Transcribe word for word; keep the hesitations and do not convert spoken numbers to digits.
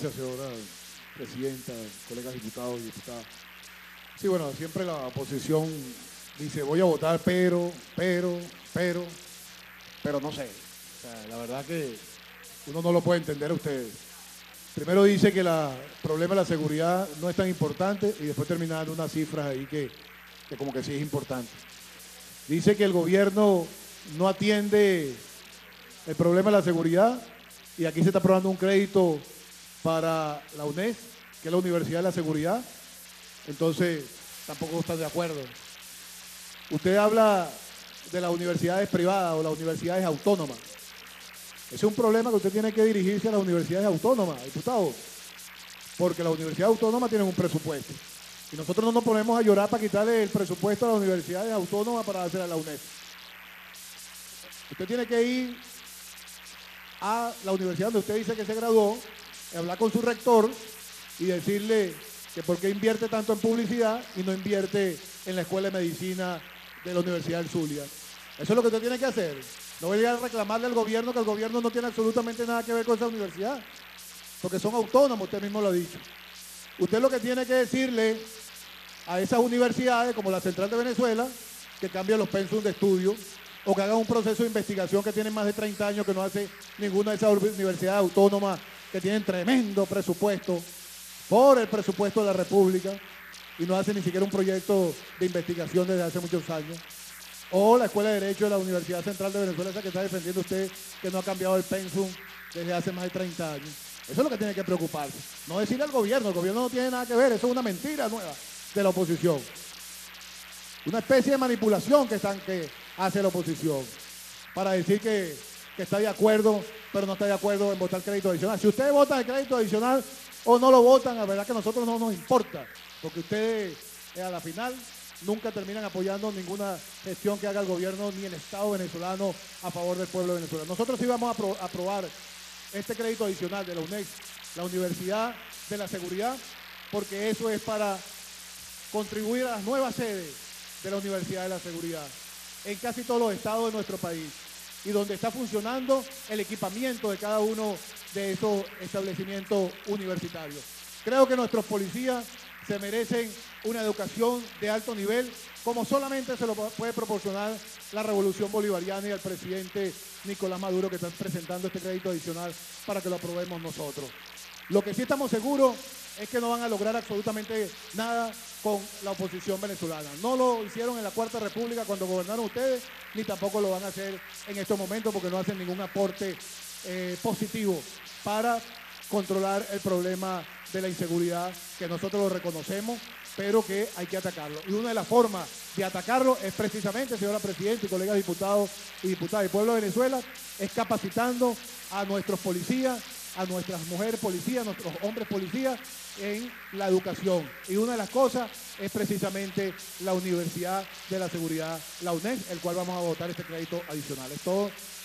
Gracias, señora presidenta, colegas diputados y diputadas. Sí, bueno, siempre la oposición dice, voy a votar, pero, pero, pero, pero no sé. O sea, la verdad que uno no lo puede entender a ustedes. Primero dice que la- el problema de la seguridad no es tan importante y después termina dando unas cifras ahí que, que como que sí es importante. Dice que el gobierno no atiende el problema de la seguridad y aquí se está aprobando un crédito para la UNES, que es la Universidad de la Seguridad. Entonces, tampoco están de acuerdo. Usted habla de las universidades privadas o las universidades autónomas. Ese es un problema que usted tiene que dirigirse a las universidades autónomas, diputado, porque las universidades autónomas tienen un presupuesto. Y nosotros no nos ponemos a llorar para quitarle el presupuesto a las universidades autónomas para hacer a la UNED. Usted tiene que ir a la universidad donde usted dice que se graduó, hablar con su rector y decirle que por qué invierte tanto en publicidad y no invierte en la Escuela de Medicina de la Universidad del Zulia. Eso es lo que usted tiene que hacer. No voy a reclamarle al gobierno que el gobierno no tiene absolutamente nada que ver con esa universidad, porque son autónomos, usted mismo lo ha dicho. Usted lo que tiene que decirle a esas universidades, como la Central de Venezuela, que cambien los pensum de estudio o que hagan un proceso de investigación que tienen más de treinta años que no hace ninguna de esas universidades autónomas que tienen tremendo presupuesto por el presupuesto de la República y no hace ni siquiera un proyecto de investigación desde hace muchos años. O la Escuela de Derecho de la Universidad Central de Venezuela, esa que está defendiendo usted, que no ha cambiado el pensum desde hace más de treinta años. Eso es lo que tiene que preocuparse. No decirle al gobierno, el gobierno no tiene nada que ver, eso es una mentira nueva de la oposición. Una especie de manipulación que, están, que hace la oposición para decir que, que está de acuerdo, pero no está de acuerdo en votar crédito adicional. Si ustedes votan el crédito adicional o no lo votan, la verdad que a nosotros no nos importa, porque ustedes eh, a la final nunca terminan apoyando ninguna gestión que haga el gobierno ni el Estado venezolano a favor del pueblo venezolano. Nosotros sí vamos a apro aprobar este crédito adicional de la UNED, la Universidad de la Seguridad, porque eso es para contribuir a las nuevas sedes de la Universidad de la Seguridad en casi todos los estados de nuestro país y donde está funcionando el equipamiento de cada uno de esos establecimientos universitarios. Creo que nuestros policías se merecen una educación de alto nivel, como solamente se lo puede proporcionar la Revolución Bolivariana y el presidente Nicolás Maduro, que están presentando este crédito adicional para que lo aprobemos nosotros. Lo que sí estamos seguros es que no van a lograr absolutamente nada con la oposición venezolana. No lo hicieron en la Cuarta República cuando gobernaron ustedes, ni tampoco lo van a hacer en estos momentos porque no hacen ningún aporte eh, positivo para controlar el problema de la inseguridad, que nosotros lo reconocemos, pero que hay que atacarlo. Y una de las formas de atacarlo es precisamente, señora Presidenta y colegas diputados y diputadas del pueblo de Venezuela, es capacitando a nuestros policías, a nuestras mujeres policías, a nuestros hombres policías en la educación. Y una de las cosas es precisamente la Universidad de la Seguridad, la UNED, el cual vamos a votar este crédito adicional. Es todo.